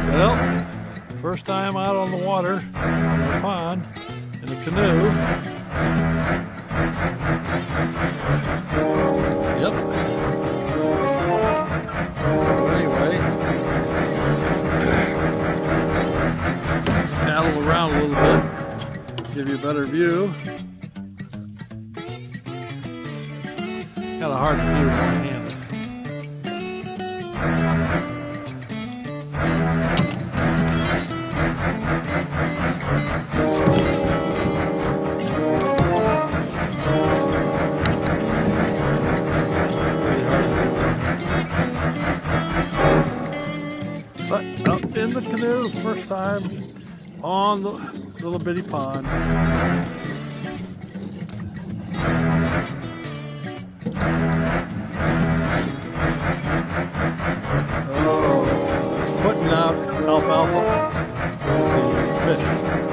Well, first time out on the water, in the pond, in a canoe. Yep. Anyway, paddle around a little bit, give you a better view. Kind of hard to do one-handed. But up in the canoe, first time on the little bitty pond. Oh, putting out alfalfa for the fish.